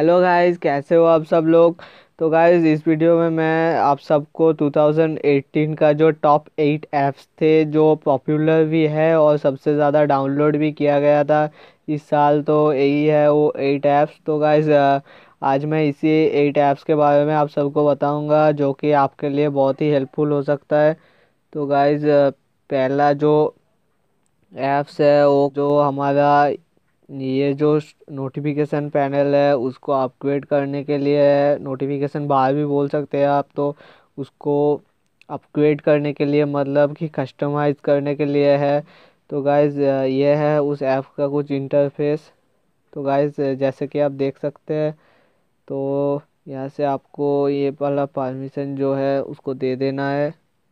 Hello guys, कैसे हो आप सब लोग। तो गाइस, इस वीडियो में मैं आप सबको 2018 का जो टॉप 8 ऐप्स थे जो पॉपुलर भी है और सबसे ज़्यादा डाउनलोड भी किया गया था इस साल, तो यही है वो 8 ऐप्स। तो गाइस, आज मैं इसी 8 ऐप्स के बारे में आप सबको बताऊंगा जो कि आपके लिए बहुत ही हेल्पफुल हो सकता है। तो गाइस, पहला जो ऐप्स है वो जो हमारा ये जो नोटिफिकेशन पैनल है उसको अपग्रेड करने के लिए है। नोटिफिकेशन बार भी बोल सकते हैं आप, तो उसको अपग्रेड करने के लिए मतलब कि कस्टमाइज करने के लिए है। तो गाइज, ये है उस ऐप का कुछ इंटरफेस। तो गाइज, जैसे कि आप देख सकते हैं, तो यहाँ से आपको ये वाला परमिशन जो है उसको दे देना है।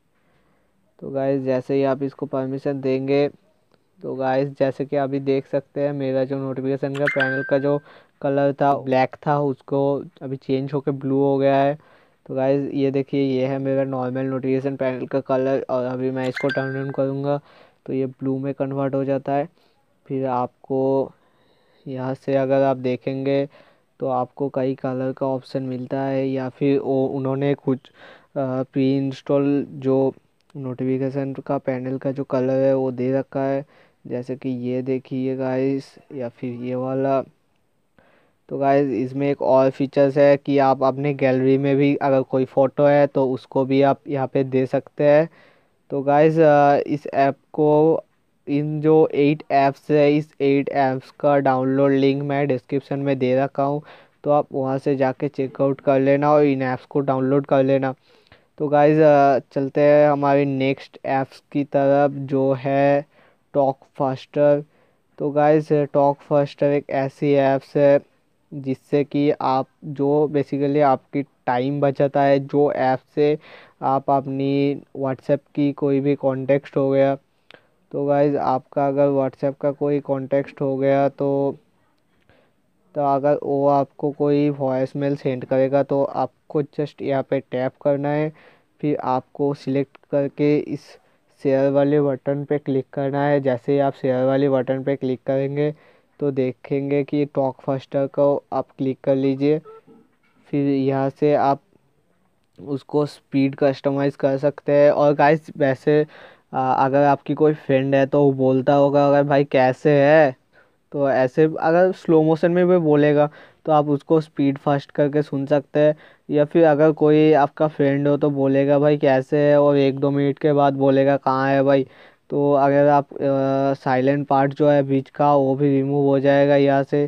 तो गाइज, जैसे ही आप इसको परमिशन देंगे, तो गाइस जैसे कि अभी देख सकते हैं, मेरा जो नोटिफिकेशन का पैनल का जो कलर था ब्लैक था, उसको अभी चेंज होकर ब्लू हो गया है। तो गाइस, ये देखिए, ये है मेरा नॉर्मल नोटिफिकेशन पैनल का कलर, और अभी मैं इसको टर्न ऑन करूँगा तो ये ब्लू में कन्वर्ट हो जाता है। फिर आपको यहाँ से अगर आप देखेंगे तो आपको कई कलर का ऑप्शन मिलता है, या फिर वो उन्होंने कुछ प्री इंस्टॉल जो नोटिफिकेशन का पैनल का जो कलर है वो दे रखा है। जैसे कि ये देखिए गाइस, या फिर ये वाला। तो गाइस, इसमें एक और फीचर्स है कि आप अपने गैलरी में भी अगर कोई फ़ोटो है तो उसको भी आप यहाँ पे दे सकते हैं। तो गाइस, इस ऐप को, इन जो 8 ऐप्स है, इस 8 ऐप्स का डाउनलोड लिंक मैं डिस्क्रिप्शन में दे रखा हूँ। तो आप वहाँ से जाके चेकआउट कर लेना और इन ऐप्स को डाउनलोड कर लेना। तो गाइस, चलते हैं हमारी नेक्स्ट ऐप्स की तरफ जो है टॉक फास्टर। तो गाइस, टॉक फास्टर एक ऐसी ऐप्स है जिससे कि आप जो बेसिकली आपकी टाइम बचाता है। जो ऐप से आप अपनी व्हाट्सएप की कोई भी कॉन्टेक्स्ट हो गया, तो गाइज आपका अगर व्हाट्सएप का कोई कॉन्टेक्स्ट हो गया, तो अगर वो आपको कोई वॉइस मेल सेंड करेगा तो आपको जस्ट यहाँ पे टैप करना है। फिर आपको सिलेक्ट करके इस शेयर वाले बटन पे क्लिक करना है। जैसे ही आप शेयर वाले बटन पे क्लिक करेंगे तो देखेंगे कि टॉक फास्टर को आप क्लिक कर लीजिए। फिर यहाँ से आप उसको स्पीड कस्टमाइज़ कर सकते हैं। और गाइस, वैसे अगर आपकी कोई फ्रेंड है तो वो बोलता होगा अगर भाई कैसे है, तो ऐसे अगर स्लो मोशन में भी बोलेगा तो आप उसको स्पीड फास्ट करके सुन सकते हैं। या फिर अगर कोई आपका फ्रेंड हो तो बोलेगा भाई कैसे है, और 1-2 मिनट के बाद बोलेगा कहाँ है भाई। तो अगर आप साइलेंट पार्ट जो है बीच का वो भी रिमूव हो जाएगा यहाँ से।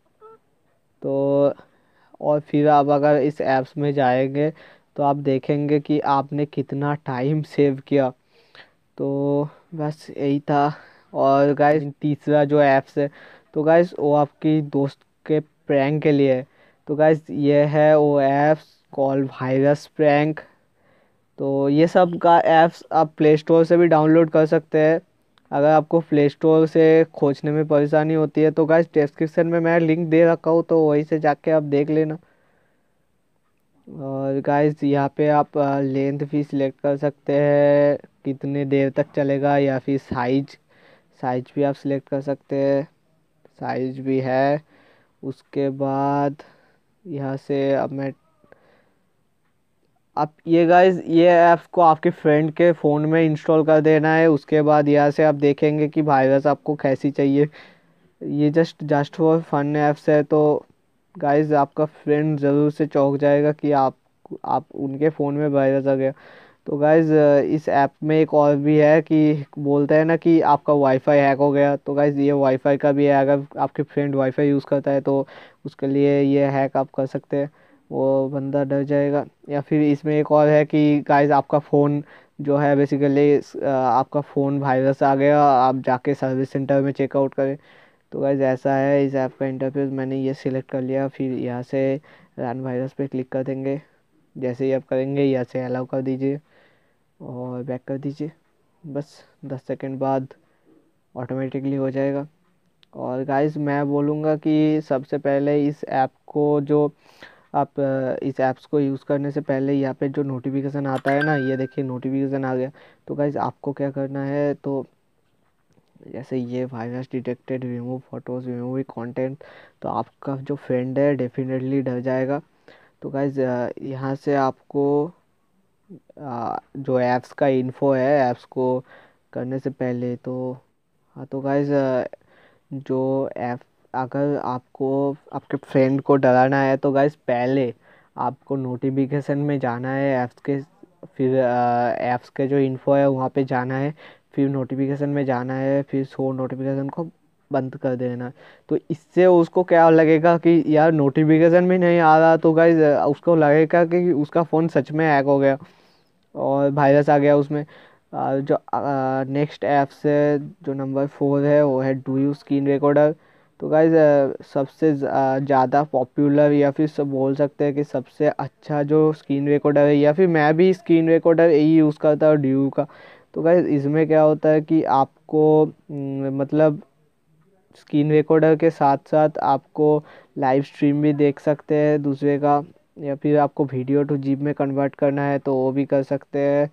तो और फिर आप अगर इस ऐप्स में जाएंगे तो आप देखेंगे कि आपने कितना टाइम सेव किया। तो बस यही था। और गाइस, तीसरा जो ऐप्स है, तो गाइस वो आपकी दोस्त के प्रैंक के लिए है। तो गाइस, ये है वो ऐप्स कॉल वायरस प्रैंक। तो ये सब का ऐप्स आप प्ले स्टोर से भी डाउनलोड कर सकते हैं। अगर आपको प्ले स्टोर से खोजने में परेशानी होती है तो गाइस, डिस्क्रिप्शन में मैं लिंक दे रखा हूँ, तो वहीं से जाके आप देख लेना। और गाइस, यहाँ पे आप लेंथ भी सिलेक्ट कर सकते हैं, कितने देर तक चलेगा, या फिर साइज साइज भी आप सिलेक्ट कर सकते हैं। साइज भी है। उसके बाद यहाँ से अब मैं आप ये गाइस, ये ऐप को आपके फ्रेंड के फ़ोन में इंस्टॉल कर देना है। उसके बाद यहाँ से आप देखेंगे कि वायरस आपको कैसी चाहिए। ये जस्ट फॉर फन ऐप्स है। तो गाइस, आपका फ्रेंड ज़रूर से चौंक जाएगा कि आप उनके फ़ोन में वायरस आ गया। तो गाइस, इस ऐप में एक और भी है कि बोलते हैं ना कि आपका वाईफाई हैक हो गया। तो गाइस, ये वाईफाई का भी है। अगर आपके फ्रेंड वाईफाई यूज़ करता है तो उसके लिए ये हैक आप कर सकते हैं, वो बंदा डर जाएगा। या फिर इसमें एक और है कि गाइस, आपका फ़ोन जो है बेसिकली आपका फ़ोन वायरस आ गया, आप जाके सर्विस सेंटर में चेकआउट करें। तो गाइस, ऐसा है इस ऐप का इंटरफेस। मैंने ये सिलेक्ट कर लिया, फिर यहाँ से रन वायरस पे क्लिक कर देंगे। जैसे ही आप करेंगे यहाँ से अलाउ कर दीजिए और बैक कर दीजिए। बस 10 सेकंड बाद ऑटोमेटिकली हो जाएगा। और गाइस, मैं बोलूँगा कि सबसे पहले इस ऐप को जो आप इस ऐप्स को यूज़ करने से पहले यहाँ पे जो नोटिफिकेशन आता है ना, ये देखिए नोटिफिकेशन आ गया। तो गाइस, आपको क्या करना है, तो जैसे ये virus detected, remove photos, remove content, तो आपका जो फ्रेंड है डेफिनेटली डर जाएगा। तो गाइज यहाँ से आपको जो ऐप्स का इन्फो है ऐप्स को करने से पहले तो, हाँ तो गाइज जो ऐप, अगर आपको आपके फ्रेंड को डराना है तो गाइज पहले आपको नोटिफिकेशन में जाना है ऐप्स के, फिर ऐप्स के जो इन्फो है वहाँ पे जाना है, फिर नोटिफिकेशन में जाना है, फिर शो नोटिफिकेशन को बंद कर देना। तो इससे उसको क्या लगेगा कि यार नोटिफिकेशन भी नहीं आ रहा, तो गाइज उसको लगेगा कि उसका फ़ोन सच में हैक हो गया और वायरस आ गया उसमें। जो नेक्स्ट ऐप्स है, जो नंबर 4 है वो है डू यू स्क्रीन रिकॉर्डर। तो गाइज सबसे ज़्यादा पॉपुलर या फिर सब बोल सकते हैं कि सबसे अच्छा जो स्क्रीन रिकॉर्डर है, या फिर मैं भी स्क्रीन रिकॉर्डर यही यूज़ करता हूँ ड्यू का। तो गाइज इसमें क्या होता है कि आपको मतलब स्क्रीन रिकॉर्डर के साथ साथ आपको लाइव स्ट्रीम भी देख सकते हैं दूसरे का, या फिर आपको वीडियो टू जिप में कन्वर्ट करना है तो वो भी कर सकते हैं।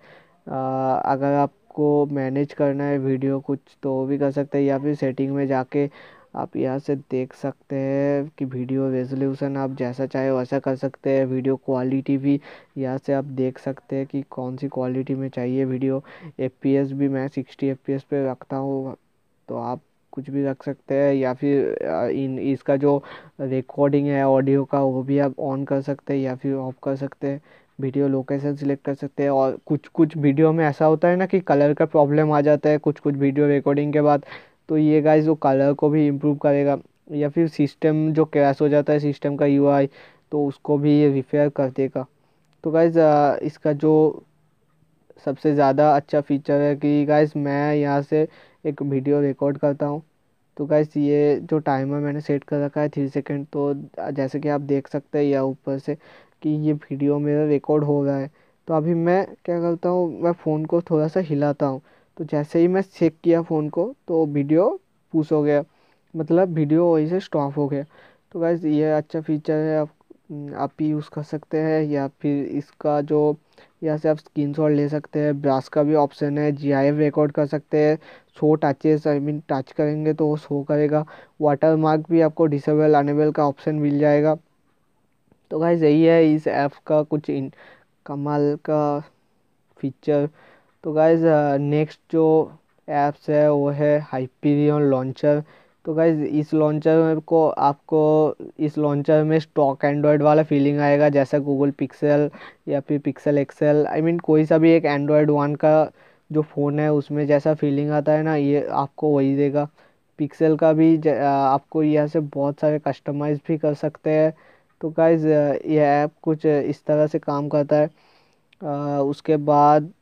अगर आपको मैनेज करना है वीडियो कुछ तो वो भी कर सकते हैं, या फिर सेटिंग में जाके आप यहाँ से देख सकते हैं कि वीडियो रेजोल्यूशन आप जैसा चाहे वैसा कर सकते हैं। वीडियो क्वालिटी भी यहाँ से आप देख सकते हैं कि कौन सी क्वालिटी में चाहिए वीडियो। एफपीएस भी मैं 60 एफपीएस पे रखता हूँ, तो आप कुछ भी रख सकते हैं। या फिर इन इसका जो रिकॉर्डिंग है ऑडियो का वो भी आप ऑन कर सकते हैं या फिर ऑफ कर सकते हैं। वीडियो लोकेशन सिलेक्ट कर सकते हैं। और कुछ कुछ वीडियो में ऐसा होता है ना कि कलर का प्रॉब्लम आ जाता है कुछ कुछ वीडियो रिकॉर्डिंग के बाद, तो ये गाइस वो कलर को भी इम्प्रूव करेगा। या फिर सिस्टम जो क्रैश हो जाता है सिस्टम का यूआई, तो उसको भी ये रिपेयर कर देगा। तो गाइस इसका जो सबसे ज़्यादा अच्छा फीचर है कि गाइस मैं यहाँ से एक वीडियो रिकॉर्ड करता हूँ, तो गाइस ये जो टाइमर मैंने सेट कर रखा है 3 सेकेंड, तो जैसे कि आप देख सकते हैं या ऊपर से कि ये वीडियो मेरा रिकॉर्ड हो रहा है। तो अभी मैं क्या करता हूँ, मैं फ़ोन को थोड़ा सा हिलाता हूँ, तो जैसे ही मैं चेक किया फ़ोन को तो वीडियो पूस हो गया, मतलब वीडियो वहीं से स्टॉप हो गया। तो गाइस ये अच्छा फीचर है, आप भी यूज़ कर सकते हैं। या फिर इसका जो यहाँ से आप स्क्रीनशॉट ले सकते हैं, ब्रास का भी ऑप्शन है, जीआईएफ रिकॉर्ड कर सकते हैं। Show touches, I mean touch करेंगे तो वो शो करेगा। वाटर मार्क भी आपको डिसेबल अनेबल का ऑप्शन मिल जाएगा। तो गाइस यही है इस ऐप का कुछ कमाल का फीचर। तो गाइज नेक्स्ट जो ऐप्स है वो है हाइपीरियन लॉन्चर। तो गाइज इस लॉन्चर को आपको इस लॉन्चर में स्टॉक एंड्रॉयड वाला फीलिंग आएगा, जैसा गूगल पिक्सल या फिर पिक्सल एक्सेल, आई मीन कोई सा भी एक एंड्रॉयड वन का जो फ़ोन है उसमें जैसा फीलिंग आता है ना, ये आपको वही देगा। पिक्सल का भी आपको यहाँ से बहुत सारे कस्टमाइज भी कर सकते हैं। तो गाइज ये ऐप कुछ इस तरह से काम करता है। उसके बाद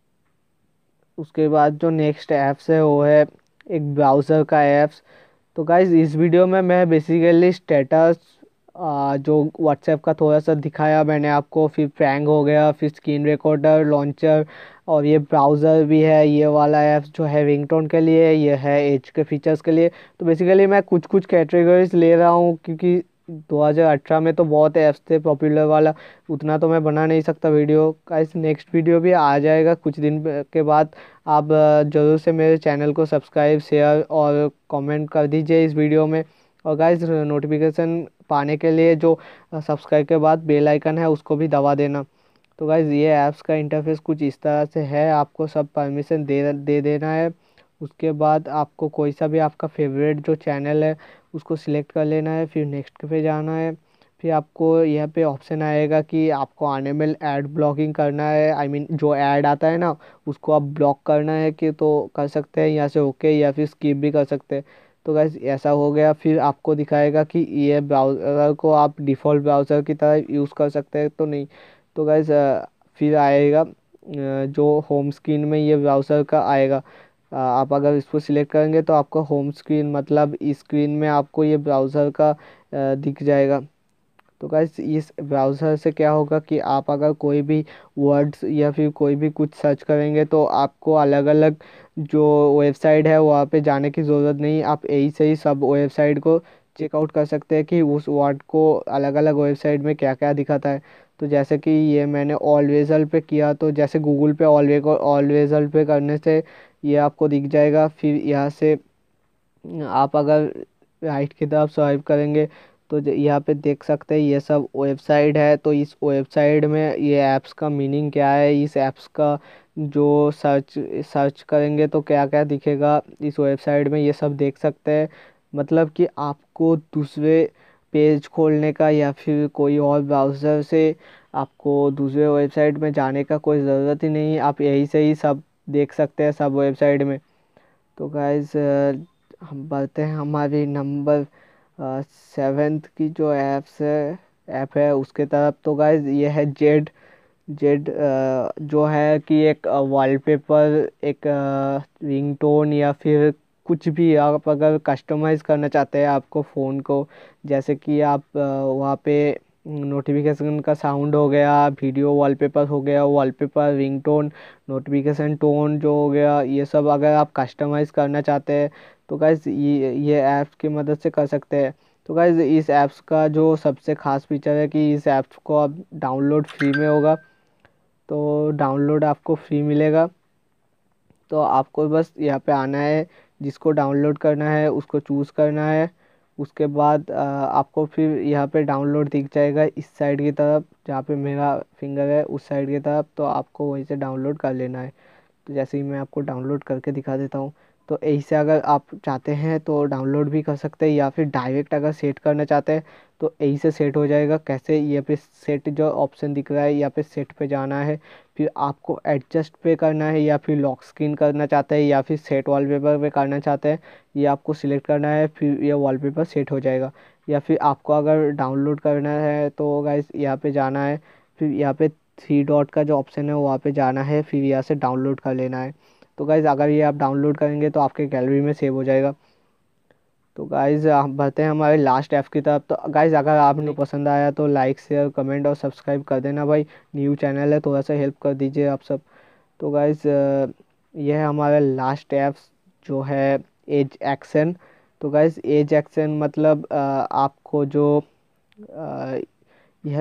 जो नेक्स्ट ऐप्स है वो है एक ब्राउज़र का ऐप्स। तो गाइज इस वीडियो में मैं बेसिकली स्टेटस जो व्हाट्सएप का थोड़ा सा दिखाया मैंने आपको, फिर प्रैंक हो गया, फिर स्क्रीन रिकॉर्डर, लॉन्चर, और ये ब्राउज़र भी है, ये वाला ऐप्स जो है रिंगटोन के लिए, ये है एज के फीचर्स के लिए। तो बेसिकली मैं कुछ कुछ कैटेगरीज ले रहा हूँ क्योंकि 2018 में तो बहुत ऐप्स थे पॉपुलर वाला, उतना तो मैं बना नहीं सकता वीडियो। गाइस नेक्स्ट वीडियो भी आ जाएगा कुछ दिन के बाद। आप ज़रूर से मेरे चैनल को सब्सक्राइब, शेयर और कमेंट कर दीजिए इस वीडियो में। और गाइस नोटिफिकेशन पाने के लिए जो सब्सक्राइब के बाद बेल आइकन है उसको भी दबा देना। तो गाइस ये ऐप्स का इंटरफेस कुछ इस तरह से है, आपको सब परमिशन दे देना है। उसके बाद आपको कोई सा भी आपका फेवरेट जो चैनल है उसको सिलेक्ट कर लेना है, फिर नेक्स्ट पे जाना है। फिर आपको यहाँ पे ऑप्शन आएगा कि आपको आने में ऐड ब्लॉकिंग करना है, आई मीन जो ऐड आता है ना उसको आप ब्लॉक करना है कि तो कर सकते हैं यहाँ से ओके, या फिर स्किप भी कर सकते हैं। तो गाइस ऐसा हो गया। फिर आपको दिखाएगा कि ये ब्राउज़र को आप डिफ़ॉल्ट ब्राउज़र की तरह यूज़ कर सकते हैं तो नहीं। तो गाइस फिर आएगा जो होम स्क्रीन में ये ब्राउज़र का आएगा। आप अगर इसको सिलेक्ट करेंगे तो आपका होम स्क्रीन, मतलब इस स्क्रीन में आपको ये ब्राउज़र का दिख जाएगा। तो गाइस इस ब्राउज़र से क्या होगा कि आप अगर कोई भी वर्ड्स या फिर कोई भी कुछ सर्च करेंगे तो आपको अलग अलग जो वेबसाइट है वहाँ पे जाने की ज़रूरत नहीं, आप यही से ही सब वेबसाइट को चेकआउट कर सकते हैं कि उस वर्ड को अलग अलग वेबसाइट में क्या क्या दिखाता है। तो जैसे कि ये मैंने ऑल रिजल्ट पे किया, तो जैसे गूगल पे ऑल रिजल्ट पे करने से ये आपको दिख जाएगा। फिर यहाँ से आप अगर राइट की तरफ स्वाइप करेंगे तो यहाँ पे देख सकते हैं ये सब वेबसाइट है। तो इस वेबसाइट में ये ऐप्स का मीनिंग क्या है, इस ऐप्स का जो सर्च सर्च करेंगे तो क्या क्या दिखेगा इस वेबसाइट में, ये सब देख सकते हैं। मतलब कि आपको दूसरे पेज खोलने का या फिर कोई और ब्राउज़र से आपको दूसरे वेबसाइट में जाने का कोई ज़रूरत ही नहीं, आप यहीं से ही सब देख सकते हैं सब वेबसाइट में। तो गाइज हम बढ़ते हैं हमारी नंबर 7th की जो ऐप है उसके तरफ। तो गाइज ये है जेड। जेड जो है कि एक वॉलपेपर, एक रिंगटोन या फिर कुछ भी आप अगर कस्टमाइज़ करना चाहते हैं आपको फ़ोन को, जैसे कि आप वहाँ पे नोटिफिकेशन का साउंड हो गया, वीडियो वॉलपेपर हो गया, वॉलपेपर रिंगटोन, नोटिफिकेशन टोन जो हो गया, ये सब अगर आप कस्टमाइज़ करना चाहते हैं तो गाइज ये ऐप्स की मदद से कर सकते हैं। तो गाइज इस ऐप्स का जो सबसे ख़ास फीचर है कि इस ऐप्स को आप डाउनलोड फ्री में होगा। तो डाउनलोड आपको फ्री मिलेगा। तो आपको बस यहाँ पे आना है, जिसको डाउनलोड करना है उसको चूज़ करना है। उसके बाद आपको फिर यहाँ पे डाउनलोड दिख जाएगा इस साइड की तरफ, जहाँ पे मेरा फिंगर है उस साइड की तरफ, तो आपको वहीं से डाउनलोड कर लेना है। तो जैसे ही मैं आपको डाउनलोड करके दिखा देता हूँ। तो ऐसे अगर आप चाहते हैं तो डाउनलोड भी कर सकते हैं, या फिर डायरेक्ट अगर सेट करना चाहते हैं तो यहीं से सेट हो जाएगा। कैसे, ये पे सेट जो ऑप्शन दिख रहा है यहाँ पे सेट पे जाना है, फिर आपको एडजस्ट पे करना है, या फिर लॉक स्क्रीन करना चाहते हैं या फिर सेट वॉलपेपर पे करना चाहते हैं, ये आपको सिलेक्ट करना है, फिर ये वॉलपेपर सेट हो जाएगा। या फिर आपको अगर डाउनलोड करना है तो गाइस यहाँ पे जाना है, फिर यहाँ पे 3 डॉट का जो ऑप्शन है वहाँ पे जाना है, फिर यहाँ से डाउनलोड कर लेना है। तो गाइज़ अगर ये आप डाउनलोड करेंगे तो आपके गैलरी में सेव हो जाएगा। तो गाइज़ हम बढ़ते हैं हमारे लास्ट ऐप की तरफ। तो गाइज़ अगर आपको पसंद आया तो लाइक शेयर कमेंट और सब्सक्राइब कर देना भाई, न्यू चैनल है थोड़ा सा हेल्प कर दीजिए आप सब। तो गाइज़ ये है हमारा लास्ट ऐप्स जो है एज एक्शन। तो गाइज़ एज एक्शन मतलब आपको जो अ, यह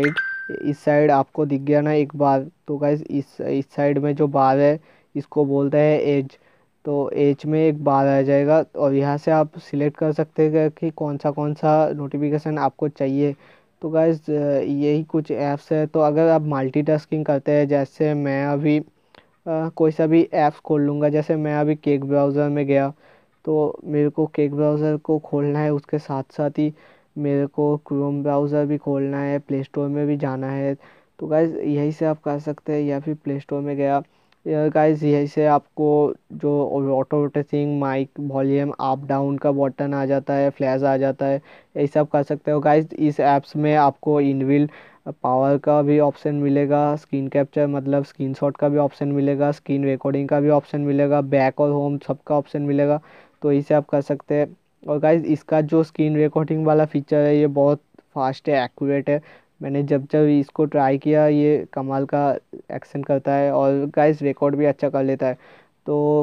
इस साइड आपको दिख गया ना एक बार, तो गाइज इस साइड में जो बार है इसको बोलते हैं एज। तो एज में एक बार आ जाएगा और यहाँ से आप सिलेक्ट कर सकते हैं कि कौन सा नोटिफिकेशन आपको चाहिए। तो गाइज यही कुछ ऐप्स है। तो अगर आप मल्टीटास्किंग करते हैं, जैसे मैं अभी कोई सा भी ऐप्स खोल लूँगा, जैसे मैं अभी केक ब्राउज़र में गया तो मेरे को केक ब्राउज़र को खोलना है, उसके साथ साथ ही मेरे को क्रोम ब्राउज़र भी खोलना है, प्ले स्टोर में भी जाना है। तो गाइज़ यही से आप कर सकते हैं, या फिर प्ले स्टोर में गया या गाइज़ यही से आपको जो auto rotating mic volume up down का बटन आ जाता है, फ्लैश आ जाता है, यही सब कर सकते हो गाइज़। इस ऐप्स में आपको इनबिल्ट पावर का भी ऑप्शन मिलेगा, स्क्रीन कैप्चर मतलब स्क्रीनशॉट का भी ऑप्शन मिलेगा, स्क्रीन रिकॉर्डिंग का भी ऑप्शन मिलेगा, बैक और होम सबका ऑप्शन मिलेगा। तो इसे आप कर सकते हैं। और गाइज इसका जो स्क्रीन रिकॉर्डिंग वाला फीचर है ये बहुत फास्ट है, एक्यूरेट है। मैंने जब जब इसको ट्राई किया ये कमाल का एक्शन करता है, और गाइज रिकॉर्ड भी अच्छा कर लेता है। तो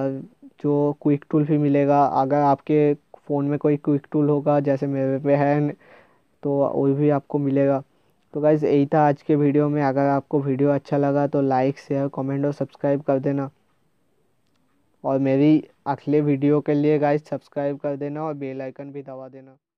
जो क्विक टूल भी मिलेगा, अगर आपके फ़ोन में कोई क्विक टूल होगा जैसे मेरे पे है तो वो भी आपको मिलेगा। तो गाइज़ यही था आज के वीडियो में। अगर आपको वीडियो अच्छा लगा तो लाइक शेयर कमेंट और सब्सक्राइब कर देना, और मेरी अगले वीडियो के लिए गाइज़ सब्सक्राइब कर देना और बेल आइकन भी दबा देना।